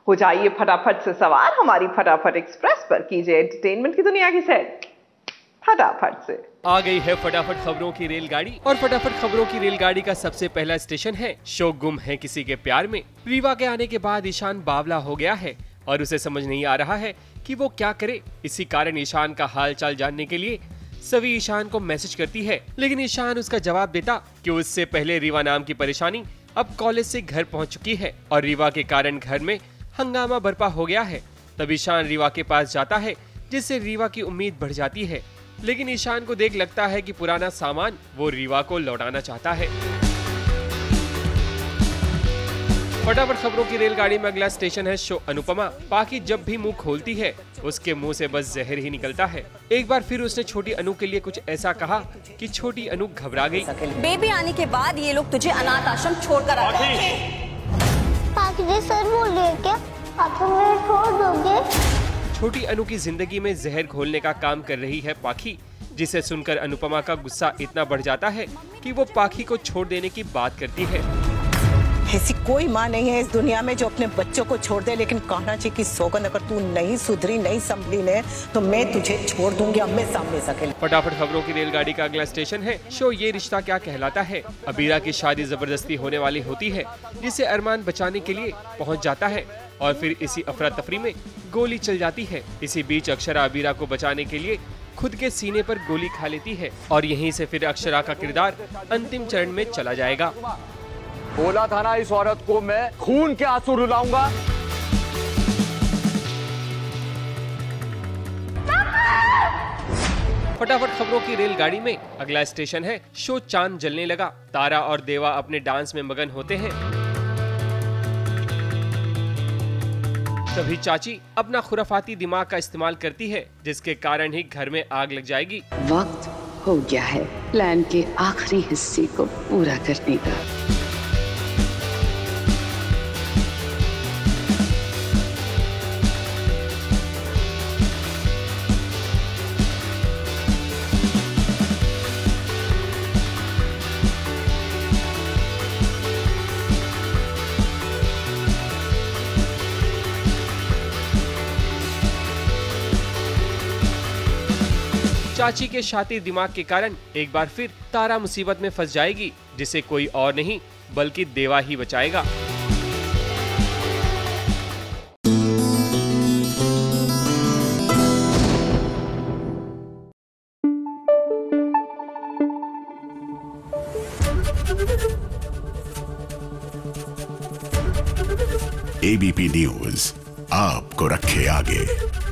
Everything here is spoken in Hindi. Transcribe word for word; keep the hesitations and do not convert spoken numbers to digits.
हो जाइए फटाफट से सवार हमारी फटाफट एक्सप्रेस पर, कीजिए एंटरटेनमेंट की दुनिया की सैर फटाफट से। आ गई है फटाफट खबरों की रेलगाड़ी, और फटाफट खबरों की रेलगाड़ी का सबसे पहला स्टेशन है शो गुम है किसी के प्यार में। रीवा के आने के बाद ईशान बावला हो गया है और उसे समझ नहीं आ रहा है कि वो क्या करे। इसी कारण ईशान का हाल चाल जानने के लिए सभी ईशान को मैसेज करती है, लेकिन ईशान उसका जवाब देता कि उससे पहले रीवा नाम की परेशानी अब कॉलेज से घर पहुंच चुकी है और रीवा के कारण घर में हंगामा बर्पा हो गया है। तब ईशान रीवा के पास जाता है, जिससे रीवा की उम्मीद बढ़ जाती है, लेकिन ईशान को देख लगता है कि पुराना सामान वो रीवा को लौटाना चाहता है। फटाफट खबरों की रेलगाड़ी में अगला स्टेशन है शो अनुपमा। पाखी जब भी मुंह खोलती है उसके मुंह से बस जहर ही निकलता है। एक बार फिर उसने छोटी अनु के लिए कुछ ऐसा कहा कि छोटी अनु घबरा गई। बेबी आने के बाद ये लोग तुझे अनाथ आश्रम छोड़कर आ गए। पाखी जी सर बोल रहे हैं क्या? आप मुझे छोड़ दोगे? छोटी अनु की जिंदगी में जहर घोलने का काम कर रही है पाखी, जिसे सुनकर अनुपमा का गुस्सा इतना बढ़ जाता है कि वो पाखी को छोड़ देने की बात करती है। ऐसी कोई माँ नहीं है इस दुनिया में जो अपने बच्चों को छोड़ दे, लेकिन कान्हा जी की सौगंध अगर तू नहीं सुधरी नहीं संभली ने तो मैं तुझे छोड़ दूंगी अम्मे सामने सके। फटाफट खबरों की रेलगाड़ी का अगला स्टेशन है शो ये रिश्ता क्या कहलाता है। अबीरा की शादी जबरदस्ती होने वाली होती है, जिसे अरमान बचाने के लिए पहुंच जाता है और फिर इसी अफरा तफरी में गोली चल जाती है। इसी बीच अक्षरा अबीरा को बचाने के लिए खुद के सीने पर गोली खा लेती है और यहीं से फिर अक्षरा का किरदार अंतिम चरण में चला जाएगा। बोला था ना इस औरत को मैं खून के आंसू रुलाऊंगा। फटाफट खबरों की रेलगाड़ी में अगला स्टेशन है शो चांद जलने लगा। तारा और देवा अपने डांस में मगन होते हैं। तभी चाची अपना खुराफाती दिमाग का इस्तेमाल करती है, जिसके कारण ही घर में आग लग जाएगी। वक्त हो गया है प्लान के आखिरी हिस्से को पूरा करने का। चाची के शातिर दिमाग के कारण एक बार फिर तारा मुसीबत में फंस जाएगी, जिसे कोई और नहीं बल्कि देवा ही बचाएगा। एबीपी न्यूज आपको रखे आगे।